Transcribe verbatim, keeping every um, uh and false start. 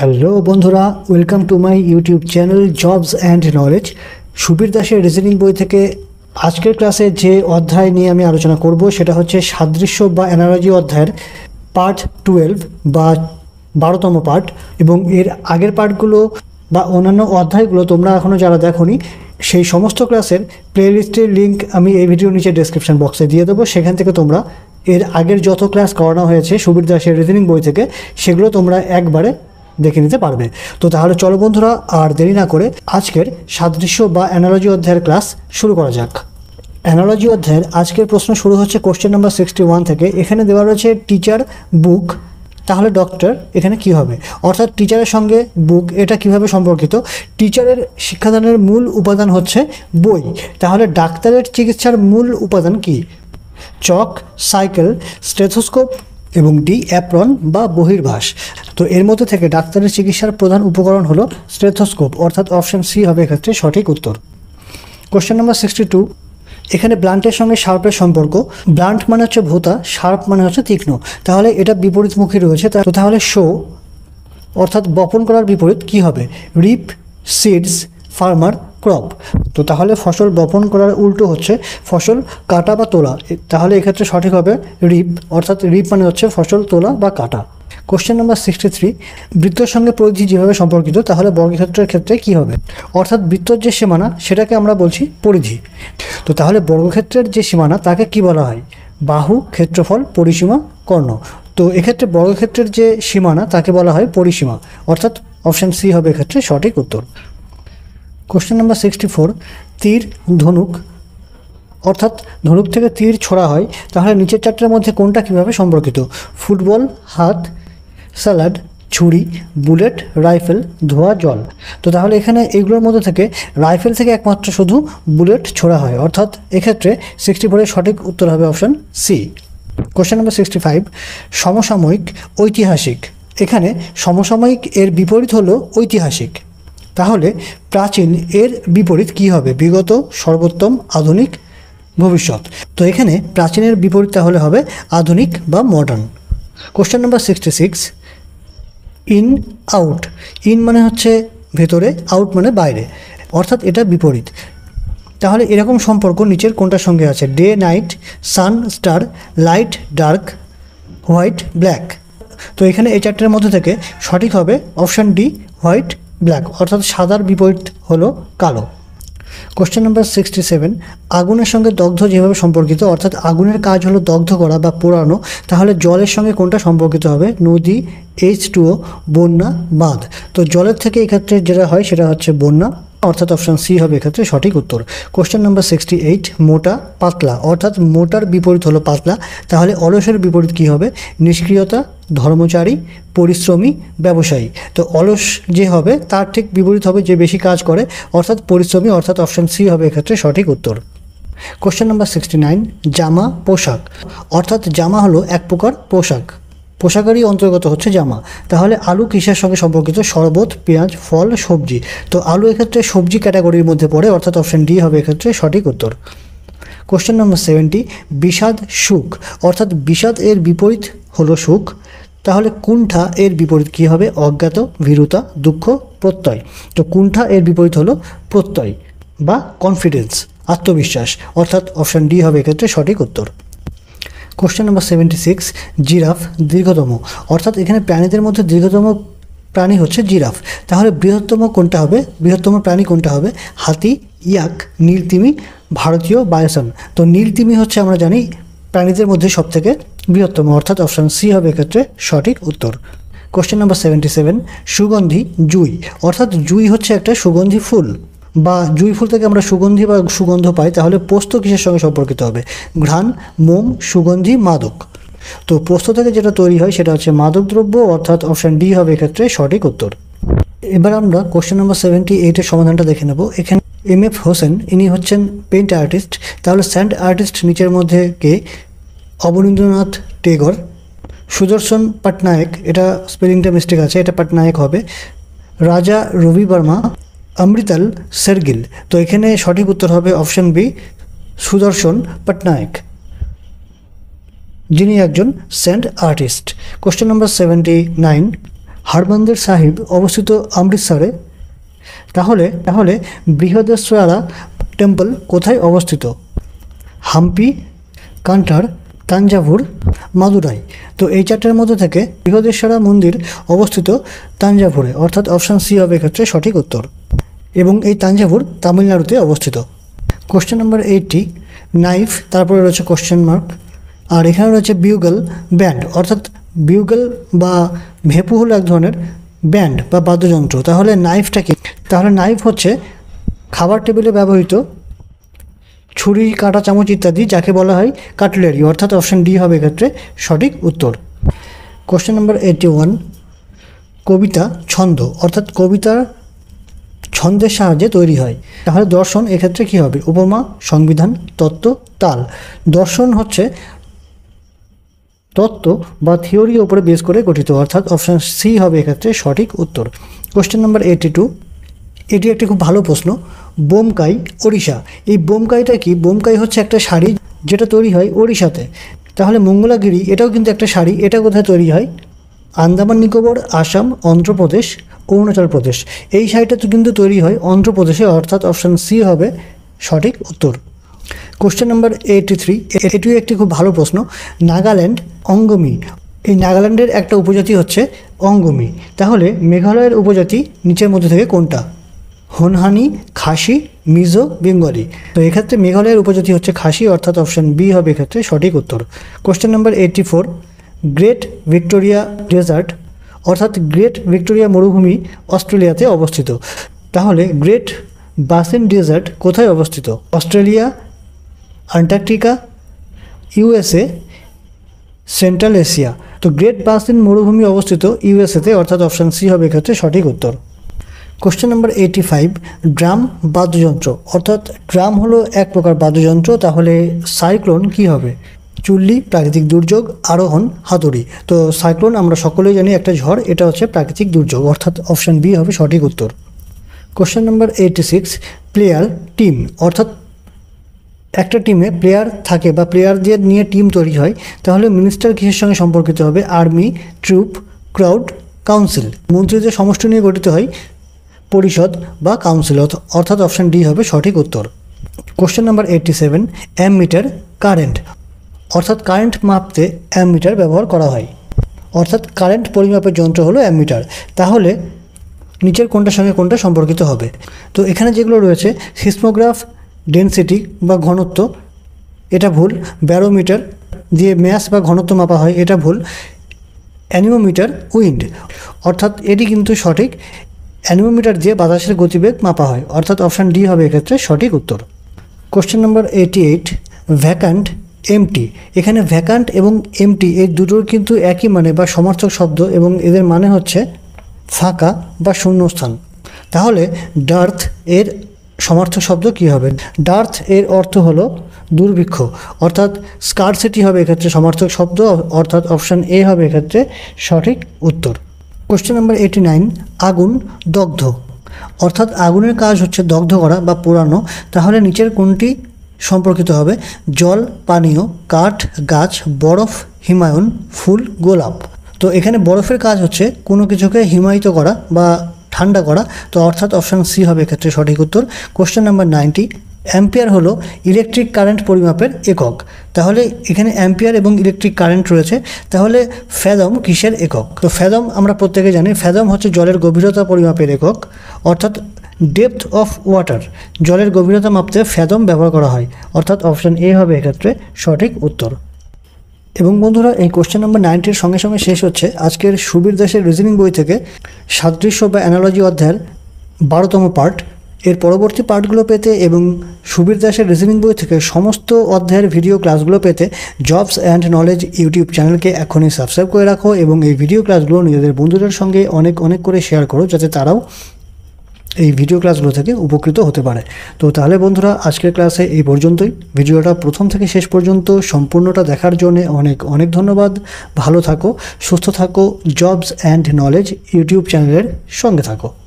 Hello বন্ধুরা, welcome to my YouTube channel jobs and knowledge. Subir দাসের reasoning বই থেকে আজকের ক্লাসে যে অধ্যায় নিয়ে আমি আলোচনা করব সেটা হচ্ছে সাদৃশ্য বা অ্যানালজি অধ্যায়ের পার্ট টুয়েলভ বা বারোতম পার্ট। এবং এর আগের পার্টগুলো বা অন্যান্য অধ্যায়গুলো তোমরা এখনও যারা দেখোনি, সেই সমস্ত ক্লাসের প্লেলিস্টের লিঙ্ক আমি এই ভিডিওর নিচে ডেসক্রিপশন বক্সে দিয়ে দেবো। সেখান থেকে তোমরা এর আগের যত ক্লাস করানো হয়েছে সুবীর দাসের রিজনিং বই থেকে সেগুলো তোমরা একবারে দেখে নিতে পারবে। তো তাহলে চলো বন্ধুরা, আর দেরি না করে আজকের সাদৃশ্য বা অ্যানালজি অধ্যায়ের ক্লাস শুরু করা যাক। অ্যানালজি অধ্যায়ের আজকের প্রশ্ন শুরু হচ্ছে কোশ্চেন নাম্বার সিক্সটি ওয়ান থেকে। এখানে দেওয়া রয়েছে টিচার বুক, তাহলে ডক্টর এখানে কি হবে? অর্থাৎ টিচারের সঙ্গে বুক এটা কিভাবে সম্পর্কিত? টিচারের শিক্ষাদানের মূল উপাদান হচ্ছে বই, তাহলে ডাক্তারের চিকিৎসার মূল উপাদান কি? চক, সাইকেল, স্টেথোস্কোপ এবং ডি অ্যাপ্রন বা বহির্ভাস। তো এর মধ্যে থেকে ডাক্তারের চিকিৎসার প্রধান উপকরণ হলো স্টেথোস্কোপ, অর্থাৎ অপশন সি হবে এক্ষেত্রে সঠিক উত্তর। কোশ্চেন নাম্বার সিক্সটি টু, এখানে ব্লান্টের সঙ্গে শার্পের সম্পর্ক। ব্লান্ট মানে হচ্ছে ভোঁতা, শার্প মানে হচ্ছে তীক্ষ্ণ, তাহলে এটা বিপরীতমুখী রয়েছে। তো তাহলে শো অর্থাৎ বপন করার বিপরীত কি হবে? Reap, seeds, farmer, crop. তো তাহলে ফসল বপন করার উল্টো হচ্ছে ফসল কাটা বা তোলা, তাহলে এক্ষেত্রে সঠিক হবে রিপ, অর্থাৎ রিপ মানে হচ্ছে ফসল তোলা বা কাটা। কোশ্চেন নাম্বার সিক্সটি থ্রি, বৃত্তর সঙ্গে পরিধি যেভাবে সম্পর্কিত তাহলে বর্গক্ষেত্রের ক্ষেত্রে কি হবে? অর্থাৎ বৃত্তর যে সীমানা সেটাকে আমরা বলছি পরিধি। তো তাহলে বর্গক্ষেত্রের যে সীমানা তাকে কি বলা হয়? বাহু, ক্ষেত্রফল, পরিসীমা, কর্ণ। তো এক্ষেত্রে বর্গক্ষেত্রের যে সীমানা তাকে বলা হয় পরিসীমা, অর্থাৎ অপশান সি হবে এক্ষেত্রে সঠিক উত্তর। কোশ্চেন নাম্বার সিক্সটি ফোর, তীর, ধনুক, অর্থাৎ ধনুক থেকে তীর ছোড়া হয়, তাহলে নিচের চারটের মধ্যে কোনটা কীভাবে সম্পর্কিত? ফুটবল, হাত, স্যালাড, ছুরি, বুলেট, রাইফেল, ধোয়া জল। তো তাহলে এখানে এইগুলোর মধ্যে থেকে রাইফেল থেকে একমাত্র শুধু বুলেট ছোড়া হয়, অর্থাৎ এক্ষেত্রে সিক্সটি ফোরের সঠিক উত্তর হবে option C. Question number sixty five, সমসাময়িক, ঐতিহাসিক। এখানে সমসাময়িক এর বিপরীত হলো ঐতিহাসিক, তাহলে প্রাচীন এর বিপরীত কি হবে? বিগত, সর্বোত্তম, আধুনিক, ভবিষ্যৎ। তো এখানে প্রাচীনের বিপরীত তাহলে হবে আধুনিক বা modern. Question number sixty six, in, out. In মানে হচ্ছে ভেতরে, আউট মানে বাইরে, অর্থাৎ এটা বিপরীত। তাহলে এরকম সম্পর্ক নিচের কোনটার সঙ্গে আছে? Day, night, sun, star, light, dark, white, black. তো এখানে এই চারটের মধ্যে থেকে সঠিক হবে অপশান ডি, হোয়াইট, ব্ল্যাক, অর্থাৎ সাদার বিপরীত হলো কালো। কোশ্চেন নাম্বার সিক্সটি সেভেন, আগুনের সঙ্গে দগ্ধ যেভাবে সম্পর্কিত, অর্থাৎ আগুনের কাজ হলো দগ্ধ করা বা পোড়ানো, তাহলে জলের সঙ্গে কোনটা সম্পর্কিত হবে? নদী, এইচ টু ও, বন্যা, বাঁধ। তো জলের থেকে এক্ষেত্রে যেটা হয় সেটা হচ্ছে বন্যা, অর্থাৎ অপশান সি হবে এক্ষেত্রে সঠিক উত্তর। কোশ্চেন নাম্বার সিক্সটি এইট, মোটা, পাতলা, অর্থাৎ মোটার বিপরীত হলো পাতলা, তাহলে অলসের বিপরীত কী হবে? নিষ্ক্রিয়তা, ধর্মচারী, পরিশ্রমী, ব্যবসায়ী। তো অলস যে হবে তার ঠিক বিপরীত হবে যে বেশি কাজ করে, অর্থাৎ পরিশ্রমী, অর্থাৎ অপশান সি হবে এক্ষেত্রে সঠিক উত্তর। কোশ্চেন নাম্বার সিক্সটি নাইন, জামা, পোশাক, অর্থাৎ জামা হলো এক প্রকার পোশাক, পোশাকেরই অন্তর্গত হচ্ছে জামা। তাহলে আলু কিসের সঙ্গে সম্পর্কিত? শরবত, পেঁয়াজ, ফল, সবজি। তো আলু এক্ষেত্রে সবজি ক্যাটাগরির মধ্যে পড়ে, অর্থাৎ অপশান ডি হবে এক্ষেত্রে সঠিক উত্তর। কোশ্চেন নাম্বার সেভেন্টি, বিষাদ, সুখ, অর্থাৎ বিষাদ এর বিপরীত হলো সুখ, তাহলে কুণ্ঠা এর বিপরীত কী হবে? অজ্ঞাত, ভীরুতা, দুঃখ, প্রত্যয়। তো কুণ্ঠা এর বিপরীত হলো প্রত্যয় বা কনফিডেন্স, আত্মবিশ্বাস, অর্থাৎ অপশান ডি হবে এক্ষেত্রে সঠিক উত্তর। Question number seventy six, giraffe, দীর্ঘতম, অর্থাৎ এখানে প্রাণীদের মধ্যে দীর্ঘতম প্রাণী হচ্ছে জিরাফ, তাহলে বৃহত্তম কোনটা হবে? বৃহত্তম প্রাণী কোনটা হবে? হাতি, ইয়াক, নীলতিমি, ভারতীয় বায়সন। তো নীলতিমি হচ্ছে আমরা জানি প্রাণীদের মধ্যে সবথেকে বৃহত্তম, অর্থাৎ অপশান সি হবে এক্ষেত্রে সঠিক উত্তর। কোশ্চেন নাম্বার সেভেন্টি সেভেন, সুগন্ধি, জুই, অর্থাৎ জুই হচ্ছে একটা সুগন্ধি ফুল বা জুই ফুল থেকে আমরা সুগন্ধি বা সুগন্ধ পাই, তাহলে পোস্ত কিসের সঙ্গে সম্পর্কিত হবে? ঘ্রাণ, মোম, সুগন্ধি, মাদক। তো পোস্ত থেকে যেটা তৈরি হয় সেটা হচ্ছে মাদক দ্রব্য, অর্থাৎ অপশান ডি হবে এক্ষেত্রে সঠিক উত্তর। এবার আমরা কোশ্চেন নাম্বার সেভেন্টি এইটের সমাধানটা দেখে নেব। এখানে এম এফ হোসেন ইনি হচ্ছেন পেইন্ট আর্টিস্ট, তাহলে স্যান্ড আর্টিস্ট নিচের মধ্যে কে? অবনীন্দ্রনাথ টেগর, সুদর্শন পটনায়ক, এটা স্পেলিংটা মিস্টেক আছে, এটা পটনায়ক হবে, রাজা রবি বর্মা, অমৃতাল সেরগিল। তো এখানে সঠিক উত্তর হবে অপশান বি, সুদর্শন পটনায়ক, যিনি একজন sand artist. Question number seventy nine, Harmandir Sahib অবস্থিত অমৃতসরে, তাহলে তাহলে বৃহদেশ্বরা টেম্পল কোথায় অবস্থিত? হাম্পি, কান্টার, তাঞ্জাভুর, মাদুরাই। তো এই চারটের মধ্যে থেকে বৃহদেশ্বরা মন্দির অবস্থিত তাঞ্জাভুরে, অর্থাৎ অপশান সি হবে এক্ষেত্রে সঠিক উত্তর। এবং এই তাঞ্জাভুর তামিলনাড়ুতে অবস্থিত। কোশ্চেন নাম্বার এইটটি, নাইফ, তারপরে রয়েছে কোশ্চেন মার্ক, আর এখানে রয়েছে বিউগল ব্যান্ড, অর্থাৎ বিউগল বা ভেপু হলো এক ধরনের ব্যান্ড বা বাদ্যযন্ত্র। তাহলে নাইফটা কি? তাহলে নাইফ হচ্ছে খাবার টেবিলে ব্যবহৃত ছুরি, কাঁটা, চামচ ইত্যাদি, যাকে বলা হয় কাটলারি, অর্থাৎ অপশান ডি হবে এক্ষেত্রে সঠিক উত্তর। কোশ্চেন নাম্বার এইটটি ওয়ান, কবিতা ছন্দ, অর্থাৎ কবিতার ছন্দের সাহায্যে তৈরি হয়। তাহলে দর্শন এক্ষেত্রে কী হবে? উপমা, সংবিধান, তত্ত্ব, তাল। দর্শন হচ্ছে তত্ত্ব বা থিওরির উপরে বেস করে গঠিত, অর্থাৎ অপশান সি হবে এক্ষেত্রে সঠিক উত্তর। কোশ্চেন নাম্বার এইটটি টু, এটি একটি খুব ভালো প্রশ্ন। বোমকাই, ওড়িশা। এই বোমকাইটা কি? বোমকাই হচ্ছে একটা শাড়ি যেটা তৈরি হয় ওড়িশাতে। তাহলে মঙ্গলাগিরি এটাও কিন্তু একটা শাড়ি, এটা কোথায় তৈরি হয়? আন্দামান নিকোবর, আসাম, অন্ধ্রপ্রদেশ, অরুণাচল প্রদেশ। এই শাড়িটা তো কিন্তু তৈরি হয় অন্ধ্রপ্রদেশে, অর্থাৎ অপশান সি হবে সঠিক উত্তর। কোশ্চেন নাম্বার এইটটি থ্রি, এটিও একটি খুব ভালো প্রশ্ন। নাগাল্যান্ড অঙ্গমি, এই নাগাল্যান্ডের একটা উপজাতি হচ্ছে অঙ্গমি। তাহলে মেঘালয়ের উপজাতি নিচের মধ্যে থেকে কোনটা? হোনহানি, খাসি, মিজো, বেঙ্গলি। তো এক্ষেত্রে মেঘালয়ের উপজাতি হচ্ছে খাসি, অর্থাৎ অপশান বি হবে এক্ষেত্রে সঠিক উত্তর। Question number eighty four, great Victoria desert, অর্থাৎ গ্রেট ভিক্টোরিয়া মরুভূমি অস্ট্রেলিয়াতে অবস্থিত। তাহলে গ্রেট বাসিন ডেজার্ট কোথায় অবস্থিত? Australia, Antarctica, USA, central Asia. তো গ্রেট বাসিন মরুভূমি অবস্থিত ইউএসএতে, অর্থাৎ অপশান সি হবে এক্ষেত্রে সঠিক উত্তর। Question number eighty five, drum বাদ্যযন্ত্র, অর্থাৎ ড্রাম হলো এক প্রকার বাদ্যযন্ত্র। তাহলে সাইক্লোন কি হবে? চুল্লি, প্রাকৃতিক দুর্যোগ, আরোহণ, হাতুড়ি। তো সাইক্লোন আমরা সকলেই জানি একটা ঝড়, এটা হচ্ছে প্রাকৃতিক দুর্যোগ, অর্থাৎ অপশান বি হবে সঠিক উত্তর। Question number eighty six, player team, অর্থাৎ একটা টিমে প্লেয়ার থাকে বা প্লেয়ারদের নিয়ে টিম তৈরি হয়। তাহলে মিনিস্টার কিসের সঙ্গে সম্পর্কিত হবে? Army, troop, crowd, council. মন্ত্রীদের সমষ্টি নিয়ে গঠিত হয় পরিষদ বা কাউন্সিল, অর্থাৎ অপশান ডি হবে সঠিক উত্তর। Question number eighty seven, ammeter current, অর্থাৎ কারেন্ট মাপতে অ্যামমিটার ব্যবহার করা হয়, অর্থাৎ কারেন্ট পরিমাপের যন্ত্র হলো অ্যামমিটার। তাহলে নিচের কোনটার সঙ্গে কোনটা সম্পর্কিত হবে? তো এখানে যেগুলো রয়েছে, সিসমোগ্রাফ ডেনসিটি বা ঘনত্ব, এটা ভুল। ব্যারোমিটার দিয়ে ম্যাস বা ঘনত্ব মাপা হয়, এটা ভুল। অ্যানিমোমিটার উইন্ড, অর্থাৎ এটি কিন্তু সঠিক। অ্যানিমোমিটার দিয়ে বাতাসের গতিবেগ মাপা হয়, অর্থাৎ অপশান ডি হবে এক্ষেত্রে সঠিক উত্তর। Question number eighty eight, vacant, empty. এখানে ভ্যাকান্ট এবং এমটি এই দুটোর কিন্তু একই মানে বা সমার্থক শব্দ, এবং এদের মানে হচ্ছে ফাঁকা বা শূন্যস্থান। তাহলে ডার্থ এর সমার্থক শব্দ কী হবে? ডার্থ এর অর্থ হলো দুর্ভিক্ষ, অর্থাৎ স্কারসিটি হবে এক্ষেত্রে সমার্থক শব্দ, অর্থাৎ অপশান এ হবে এক্ষেত্রে সঠিক উত্তর। কোশ্চেন নাম্বার এইটটি নাইন, আগুন, দগ্ধ, অর্থাৎ আগুনের কাজ হচ্ছে দগ্ধ করা বা পোড়ানো। তাহলে নিচের কোনটি সম্পর্কিত হবে? জল, পানীয়, কাঠ, গাছ, বরফ, হিমায়ন, ফুল, গোলাপ। তো এখানে বরফের কাজ হচ্ছে কোনো কিছুকে হিমায়িত করা বা ঠান্ডা করা, তো অর্থাৎ অপশান সি হবে এক্ষেত্রে সঠিক উত্তর। কোশ্চেন নাম্বার নাইনটি, অ্যাম্পিয়ার হলো ইলেকট্রিক কারেন্ট পরিমাপের একক। তাহলে এখানে অ্যাম্পিয়ার এবং ইলেকট্রিক কারেন্ট রয়েছে, তাহলে ফ্যাদম কিসের একক? তো ফ্যাদম আমরা প্রত্যেকে জানি, ফ্যাদম হচ্ছে জলের গভীরতা পরিমাপের একক, অর্থাৎ ডেপথ অফ ওয়াটার, জলের গভীরতা মাপতে ফ্যাদম ব্যবহার করা হয়, অর্থাৎ অপশান এ হবে এক্ষেত্রে সঠিক উত্তর। এবং বন্ধুরা, এই কোশ্চেন নাম্বার নাইনটির সঙ্গে সঙ্গে শেষ হচ্ছে আজকের সুবীর দাসের রিজনিং বই থেকে সাদৃশ্য বা অ্যানালজি অধ্যায়ের বারোতম পার্ট। এর পরবর্তী পার্টগুলো পেতে এবং সুবীর দাসের রিজনিং বই থেকে সমস্ত অধ্যায়ের ভিডিও ক্লাসগুলো পেতে জবস অ্যান্ড নলেজ ইউটিউব চ্যানেলকে এখনই সাবস্ক্রাইব করে রাখো, এবং এই ভিডিও ক্লাসগুলো নিজেদের বন্ধুদের সঙ্গে অনেক অনেক করে শেয়ার করো, যাতে তারাও এই ভিডিও ক্লাসগুলো থেকে উপকৃত হতে পারে। তো তাহলে বন্ধুরা, আজকের ক্লাসে এই পর্যন্তই। ভিডিওটা প্রথম থেকে শেষ পর্যন্ত সম্পূর্ণটা দেখার জন্য অনেক অনেক ধন্যবাদ। ভালো থাকো, সুস্থ থাকো, জবস অ্যান্ড নলেজ ইউটিউব চ্যানেলের সঙ্গে থাকো।